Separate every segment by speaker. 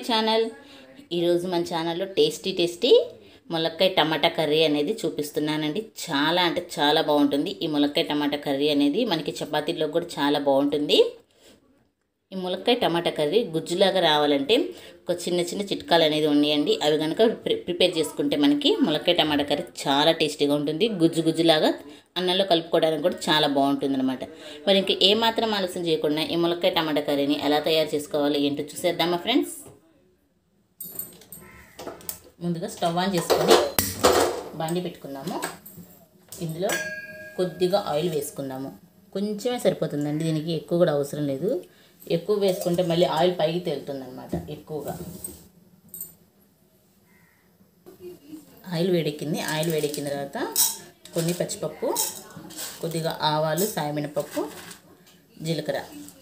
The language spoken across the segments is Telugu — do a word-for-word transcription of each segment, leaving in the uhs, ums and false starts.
Speaker 1: ఛానల్. ఈరోజు మన ఛానల్లో టేస్టీ టేస్టీ ములక్కాయ టమాటా కర్రీ అనేది చూపిస్తున్నానండి. చాలా అంటే చాలా బాగుంటుంది ఈ ములక్కాయ టమాటా కర్రీ అనేది. మనకి చపాతీలో కూడా చాలా బాగుంటుంది. ఈ ములక్కాయ టమాటా కర్రీ గుజ్జులాగా రావాలంటే ఒక చిన్న చిన్న చిట్కాలు అనేది ఉన్నాయండి. అవి కనుక ప్రిపేర్ చేసుకుంటే మనకి ములక్కాయ టమాటా కర్రీ చాలా టేస్టీగా ఉంటుంది. గుజ్జు గుజ్జులాగా అన్నంలో కలుపుకోవడానికి కూడా చాలా బాగుంటుంది అనమాట. మరి ఇంక ఏమాత్రం ఆలస్యం చేయకుండా ఈ ములక్కాయ టమాటా కర్రీని ఎలా తయారు చేసుకోవాలి ఏంటో చూసేద్దామా ఫ్రెండ్స్. ముందుగా స్టవ్ ఆన్ చేసుకొని బాండి పెట్టుకుందాము. ఇందులో కొద్దిగా ఆయిల్ వేసుకుందాము. కొంచెమే సరిపోతుందండి, దీనికి ఎక్కువ కూడా అవసరం లేదు. ఎక్కువ వేసుకుంటే మళ్ళీ ఆయిల్ పైకి తేలుతుంది అనమాట. ఎక్కువగా ఆయిల్ వేడెక్కింది. ఆయిల్ వేడెక్కిన తర్వాత కొన్ని పచ్చిపప్పు, కొద్దిగా ఆవాలు, సాయమినపప్పు, జీలకర్ర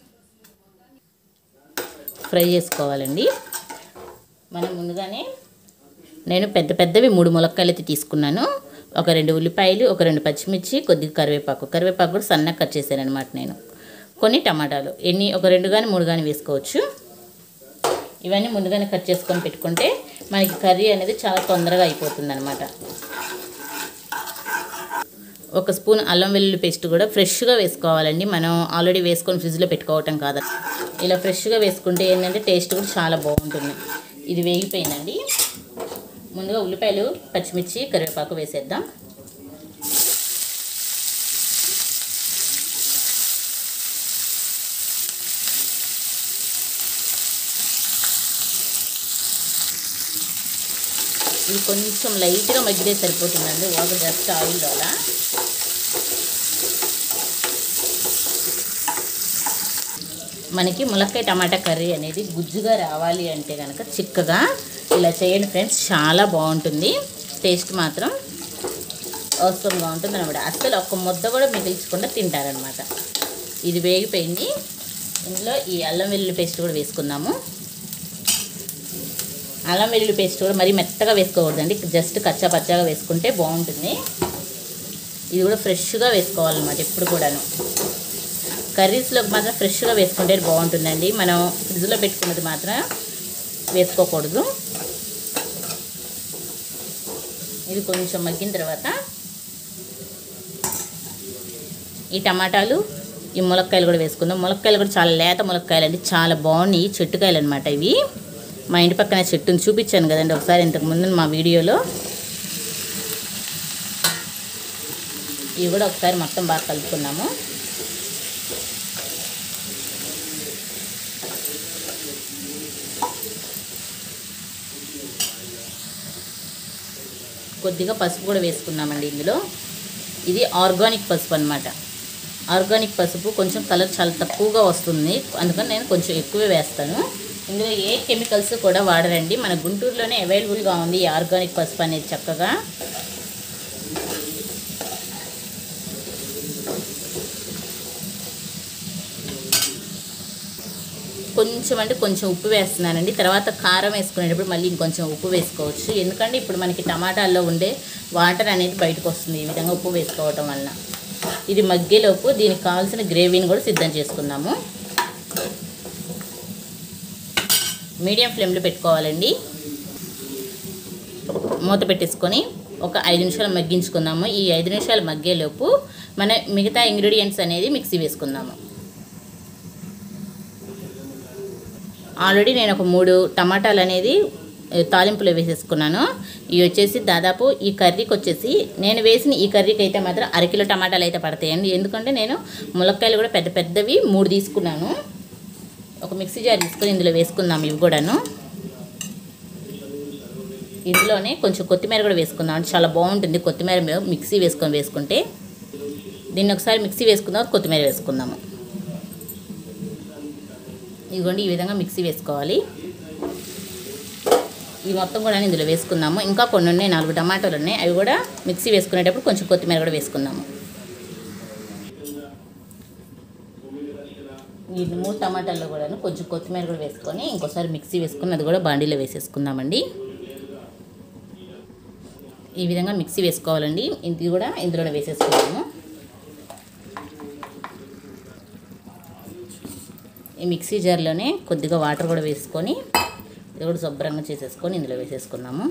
Speaker 1: ఫ్రై చేసుకోవాలండి. మనం ముందుగానే నేను పెద్ద పెద్దవి మూడు ములక్కాయలు అయితే తీసుకున్నాను. ఒక రెండు ఉల్లిపాయలు, ఒక రెండు పచ్చిమిర్చి, కొద్దిగా కరివేపాకు కరివేపాకు కూడా సన్నగా కట్ చేశాను అనమాట. నేను కొన్ని టమాటాలు ఎన్ని ఒక రెండు కానీ మూడు కానీ వేసుకోవచ్చు. ఇవన్నీ ముందుగానే కట్ చేసుకొని పెట్టుకుంటే మనకి కర్రీ అనేది చాలా తొందరగా అయిపోతుంది అనమాట. ఒక స్పూన్ అల్లం వెల్లుల్లి పేస్ట్ కూడా ఫ్రెష్గా వేసుకోవాలండి. మనం ఆల్రెడీ వేసుకొని ఫ్రిడ్జ్లో పెట్టుకోవటం కాదు. ఇలా ఫ్రెష్గా వేసుకుంటే ఏంటంటే టేస్ట్ కూడా చాలా బాగుంటుంది. ఇది వేగిపోయిందండి. ముందుగా ఉల్లిపాయలు, పచ్చిమిర్చి, కరివేపాకు వేసేద్దాం. ఇది కొంచెం లైట్గా మగ్గితే సరిపోతుందండి. ఒక జస్ట్ ఆయిల్ అలా మనకి ములక్కాయ టమాటా కర్రీ అనేది గుజ్జుగా రావాలి అంటే కనుక చిక్కగా ఇలా చేయండి ఫ్రెండ్స్. చాలా బాగుంటుంది. టేస్ట్ మాత్రం అవసరంగా ఉంటుంది అనమాట. అసలు ఒక్క ముద్ద కూడా మిగిల్చకుండా తింటారనమాట. ఇది వేగిపోయింది. ఇందులో ఈ అల్లం వెల్లుల్లి పేస్ట్ కూడా వేసుకుందాము. అల్లం వెల్లుల్లి పేస్ట్ కూడా మరీ మెత్తగా వేసుకోకూడదండి, జస్ట్ కచ్చా పచ్చాగా వేసుకుంటే బాగుంటుంది. ఇది కూడా ఫ్రెష్గా వేసుకోవాలన్నమాట. ఎప్పుడు కూడాను కర్రీస్లోకి మాత్రం ఫ్రెష్గా వేసుకుంటే బాగుంటుందండి. మనం ఫ్రిడ్జ్లో పెట్టుకున్నది మాత్రం వేసుకోకూడదు. ఇది కొంచెం మగ్గిన తర్వాత ఈ టమాటాలు, ఈ ములక్కాయలు కూడా వేసుకుందాం. ములక్కాయలు కూడా చాలా లేత ములక్కాయలు అండి, చాలా బాగున్నాయి. చెట్టుకాయలు అనమాట ఇవి. మా ఇంటి పక్కన చెట్టుని చూపించాను కదండి ఒకసారి ఇంతకుముందు మా వీడియోలో. ఇవి కూడా ఒకసారి మొత్తం బాగా కలుపుకున్నాము. కొద్దిగా పసుపు కూడా వేసుకున్నామండి ఇందులో. ఇది ఆర్గానిక్ పసుపు అనమాట. ఆర్గానిక్ పసుపు కొంచెం కలర్ చాలా తక్కువగా వస్తుంది, అందుకని నేను కొంచెం ఎక్కువే వేస్తాను. ఇందులో ఏ కెమికల్స్ కూడా వాడరండి. మన గుంటూరులోనే అవైలబుల్గా ఉంది ఈ ఆర్గానిక్ పసుపు అనేది చక్కగా. కొంచెం అంటే కొంచెం ఉప్పు వేస్తున్నానండి. తర్వాత కారం వేసుకునేటప్పుడు మళ్ళీ ఇంకొంచెం ఉప్పు వేసుకోవచ్చు. ఎందుకంటే ఇప్పుడు మనకి టమాటాల్లో ఉండే వాటర్ అనేది బయటకు వస్తుంది ఈ విధంగా ఉప్పు వేసుకోవటం వలన. ఇది మగ్గేలోపు దీనికి కావాల్సిన గ్రేవీని కూడా సిద్ధం చేసుకుందాము. మీడియం ఫ్లేమ్లో పెట్టుకోవాలండి. మూత పెట్టేసుకొని ఒక ఐదు నిమిషాలు మగ్గించుకుందాము. ఈ ఐదు నిమిషాలు మగ్గేలోపు మన మిగతా ఇంగ్రీడియంట్స్ అనేది మిక్సీ వేసుకుందాము. ఆల్రెడీ నేను ఒక మూడు టమాటాలు అనేది తాలింపులో వేసేసుకున్నాను. ఇవి వచ్చేసి దాదాపు ఈ కర్రీకి వచ్చేసి నేను వేసిన ఈ కర్రీకి అయితే మాత్రం అరకిలో టమాటాలు అయితే పడతాయండి. ఎందుకంటే నేను ములక్కాయలు కూడా పెద్ద పెద్దవి మూడు తీసుకున్నాను. ఒక మిక్సీ జార్ తీసుకొని ఇందులో వేసుకుందాం. ఇవి కూడాను ఇందులోనే కొంచెం కొత్తిమీర కూడా వేసుకుందాం. చాలా బాగుంటుంది కొత్తిమీర మిక్సీ వేసుకొని వేసుకుంటే. దీన్ని ఒకసారి మిక్సీ వేసుకుందాం, కొత్తిమీర వేసుకుందాము. ఇదిగోండి ఈ విధంగా మిక్సీ వేసుకోవాలి. ఈ మొత్తం కూడా ఇందులో వేసుకుందాము. ఇంకా కొన్ని ఉన్నాయి, నాలుగు టమాటాలు ఉన్నాయి. అవి కూడా మిక్సీ వేసుకునేటప్పుడు కొంచెం కొత్తిమీర కూడా వేసుకుందాము. ఈ మూడు టమాటాల్లో కూడా కొంచెం కొత్తిమీర కూడా వేసుకొని ఇంకోసారి మిక్సీ వేసుకుని అది కూడా బాండీలో వేసేసుకుందామండి. ఈ విధంగా మిక్సీ వేసుకోవాలండి. ఇది కూడా ఇందులో వేసేసుకుందాము. ఈ మిక్సీ జార్లోనే కొద్దిగా వాటర్ కూడా వేసుకొని ఇది కూడా శుభ్రంగా చేసేసుకొని ఇందులో వేసేసుకున్నాము.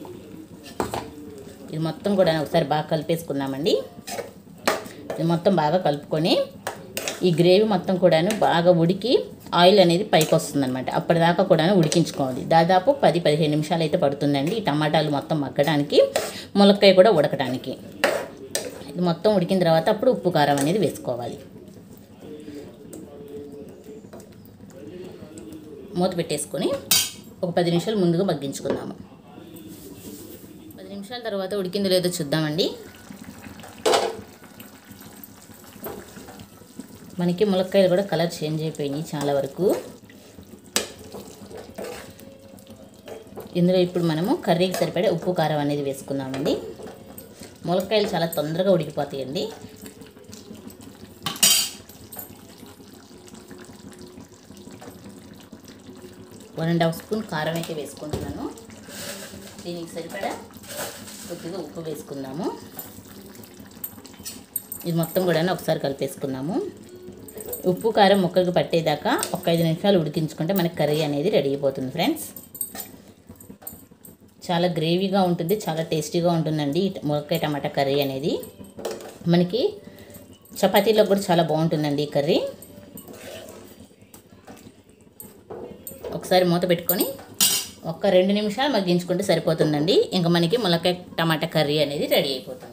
Speaker 1: ఇది మొత్తం కూడా ఒకసారి బాగా కలిపేసుకున్నామండి. ఇది మొత్తం బాగా కలుపుకొని ఈ గ్రేవీ మొత్తం కూడాను బాగా ఉడికి ఆయిల్ అనేది పైకి వస్తుందన్నమాట. అప్పటిదాకా కూడా ఉడికించుకోవాలి. దాదాపు పది పదిహేను నిమిషాలు అయితే పడుతుందండి ఈ టమాటాలు మొత్తం మగ్గడానికి, ములక్కాయ కూడా ఉడకడానికి. ఇది మొత్తం ఉడికిన తర్వాత అప్పుడు ఉప్పు కారం అనేది వేసుకోవాలి. మూత పెట్టేసుకొని ఒక పది నిమిషాలు ముందుగా మగ్గించుకుందాము. పది నిమిషాల తర్వాత ఉడికిందో లేదో చూద్దామండి. మనకి ములక్కాయలు కూడా కలర్ చేంజ్ అయిపోయినాయి చాలా వరకు. ఇందులో ఇప్పుడు మనము కర్రీకి సరిపడే ఉప్పు కారం అనేది వేసుకుందామండి. ములక్కాయలు చాలా తొందరగా ఉడికిపోతాయండి. వన్ అండ్ హాఫ్ స్పూన్ కారం అయితే వేసుకుంటున్నాను. దీనికి సరిపడా కొద్దిగా ఉప్పు వేసుకుందాము. ఇది మొత్తం కూడా ఒకసారి కలిపేసుకుందాము. ఉప్పు కారం ముక్కలకు పట్టేదాకా ఒక ఐదు నిమిషాలు ఉడికించుకుంటే మనకి కర్రీ అనేది రెడీ అయిపోతుంది ఫ్రెండ్స్. చాలా గ్రేవీగా ఉంటుంది, చాలా టేస్టీగా ఉంటుందండి ములక్కాయ టమాటా కర్రీ అనేది. మనకి చపాతీలో కూడా చాలా బాగుంటుందండి ఈ కర్రీ. ఒకసారి మూత పెట్టుకొని ఒక రెండు నిమిషాలు మగ్గించుకుంటే సరిపోతుందండి. ఇంకా మనకి ములక్కాయ టమాటా కర్రీ అనేది రెడీ అయిపోతుంది.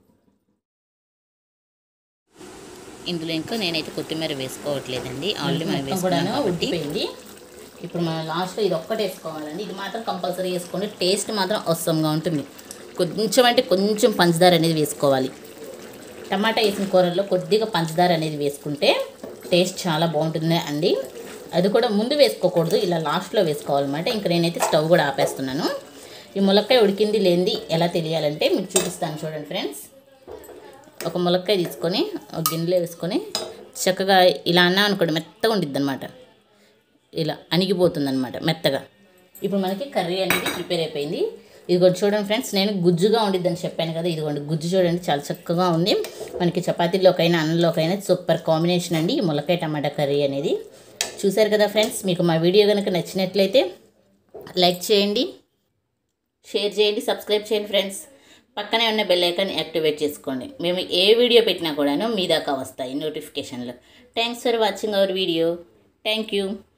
Speaker 1: ఇందులో ఇంకా నేనైతే కొత్తిమీర వేసుకోవట్లేదండి, ఆల్రెడీ మనం వేసుకున్నాము కాబట్టి. ఇప్పుడు మనం లాస్ట్లో ఇది ఒక్కటి వేసుకోవాలండి. ఇది మాత్రం కంపల్సరీ వేసుకోండి, టేస్ట్ మాత్రం అవసరంగా ఉంటుంది. కొంచెం అంటే కొంచెం పంచదార అనేది వేసుకోవాలి. టమాటా వేసిన కూరల్లో కొద్దిగా పంచదార అనేది వేసుకుంటే టేస్ట్ చాలా బాగుంటుంది అండి. అది కూడా ముందు వేసుకోకూడదు, ఇలా లాస్ట్లో వేసుకోవాలన్నమాట. ఇంకా నేనైతే స్టవ్ కూడా ఆపేస్తున్నాను. ఈ ములక్కాయ ఉడికింది లేనిది ఎలా తెలియాలంటే మీకు చూపిస్తాను చూడండి ఫ్రెండ్స్. ఒక ములక్కాయ తీసుకొని ఒక గిన్నెలో వేసుకొని చక్కగా ఇలా అన్నా అనుకోండి మెత్తగా ఉండిద్ది అనమాట. ఇలా అణిగిపోతుంది అనమాట మెత్తగా. ఇప్పుడు మనకి కర్రీ అనేది ప్రిపేర్ అయిపోయింది. ఇదిగోండి చూడండి ఫ్రెండ్స్, నేను గుజ్జుగా ఉండిద్దని చెప్పాను కదా, ఇదిగోండి గుజ్జు చూడండి చాలా చక్కగా ఉంది. మనకి చపాతీలోకైనా అన్నంలోకైనా సూపర్ కాంబినేషన్ అండి ఈ ములక్కాయ టమాటా కర్రీ అనేది. చూశారు కదా ఫ్రెండ్స్, మీకు మా వీడియో కనుక నచ్చినట్లయితే లైక్ చేయండి, షేర్ చేయండి, సబ్స్క్రైబ్ చేయండి ఫ్రెండ్స్. పక్కనే ఉన్న బెల్ ఐకాన్ యాక్టివేట్ చేసుకోండి. మేము ఏ వీడియో పెట్టినా కూడాను మీ దాకా వస్తాయి నోటిఫికేషన్లో. Thanks for watching our video. Thank you.